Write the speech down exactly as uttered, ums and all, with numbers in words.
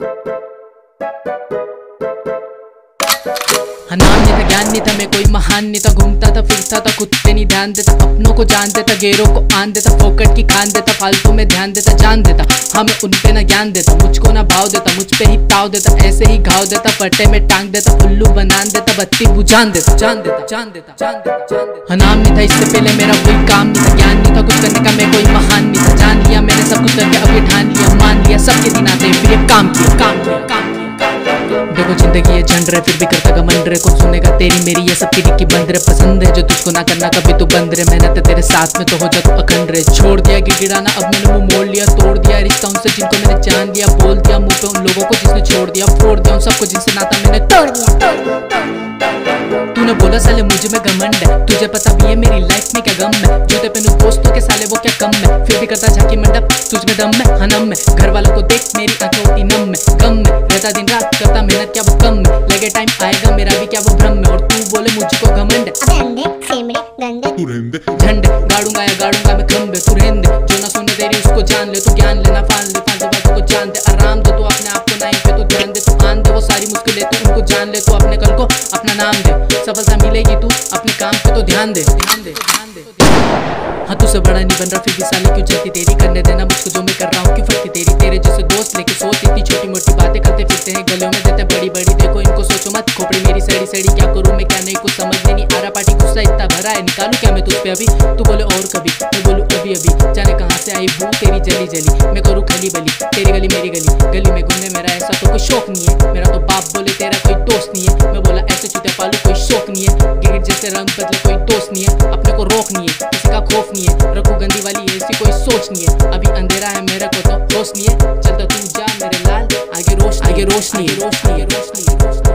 नाम नहीं था, ज्ञान नहीं था, मैं कोई महान नहीं था। घूमता था, फिरता था, खुद पे नहीं ध्यान देता। अपनों को जान देता, गैरों को आन देता। फोकट की खान देता, फालतू में ध्यान देता, जान देता। हाँ मैं उन पे ना ज्ञान देता, मुझको ना भाव देता। मुझ पे ही ताव देता, ऐसे ही घाव देता। पट्टे में टांग देता, उल्लू बनान देता। बत्ती बुझान देता, जान देता, जान देता, जान देता, जान देता। नाम नहीं था, इससे पहले मेरा कोई काम नहीं था। ज्ञान नहीं था, कुछ करने का मैं कोई महान नहीं था। जान लिया मैंने सब कुछ करके, अब ये ठान लिया, मान लिया सबके दिन आते फिर ये काम किया, काम किया, काम किया। देखो जिंदगी ये झंड रहे, फिर भी करता घमंड रहे। कौन सुनेगा तेरी मेरी ये सबकी डिक्की बंद रहे। पसंद है जो तुझको ना करना कभी तू बंद रहे। मेहनत तेरे साथ में तो हो जा तू अखंड रहे। छोड़ दिया गिड़गिड़ाना, अब मैंने मुंह मोड़ लिया। तोड़ दिया रिश्ता उनसे जिनको मैंने जान लिया। बोल दिया मुंह पे उन लोगों को जिसने छोड़ दिया। फोड़ दिया उन सबको जिनसे नाता मैंने तोड़ दिया। तूने बोला साले मुझे में घमंड है, तुझे पता भी है मेरी लाइफ में क्या गम है। जूते पहनूं दोस्तों के साले वो क्या कम है, फिर भी करता झांकी मंडप तुझ में दम है। हनम में घर वालों को देख मेरी आंखें होती नम में। गम में रहता दिन रात करता मेहनत क्या वो कम है। लगे टाइम आएगा मेरा भी क्या वो भ्रम है। और तू बोले मुझको घमंड झंडे गाड़ूंगा या गाड़ूंगा मैं खंबे। तू रहने जो ना सुने तेरी उसको जान ले। तू ज्ञान लेना फान ले, फालतू बातों को जान दे। आराम दे तू अपने आप को, नाइन पे तू ध्यान दे। तू आन दे वो सारी मुश्किलें तू उनको जान ले। तू अपने कल को अपना नाम दे, सफलता मिलेगी तू अपने काम पे तो ध्यान दे, ध्यान दे, ध्यान दे। हाँ तुझसे बड़ा नहीं बन रहा फिर भी साली क्यों चलती तेरी। करने देना मुझको जो मैं कर रहा हूँ, क्यों फटती तेरी। तेरे जैसे दोस्त लेके सोच इतनी छोटी मोटी बातें करते फिरते हैं, गलियों में देते बड़ी बड़ी। देखो इनको सोचो मत, खोपड़ी मेरी सड़ी सड़ी। क्या करूँ मैं क्या नहीं कुछ समझ में नहीं आ रहा। पार्टी गुस्सा इतना भरा है, निकालू क्या मैं तुझ पे अभी। तू बोले और कभी, मैं बोलूँ अभी अभी। जाने कहाँ से आई भू तेरी जली जली। मैं करूँ खली बली, तेरी गली मेरी गली। गली में घूमने मेरा ऐसा तो कोई शौक नहीं है। मेरा तो बाप बोले तेरा कोई दोस्त नहीं है। मैं बोला ऐसे चूते पालू कोई शौक नहीं है। गिरगिट जैसे रंग बदले कोई दोस्त नहीं है। अपने को रोक नहीं है, किसी का खौफ नहीं है। रखू गंदी वाली ऐसी कोई सोच नहीं है। अभी अंधेरा है मेरे को तो रोशनी है। चलता तू जा मेरे लाल, आगे रोशनी, आगे रोशनी, रोशनी, रोशनी, रोशनी।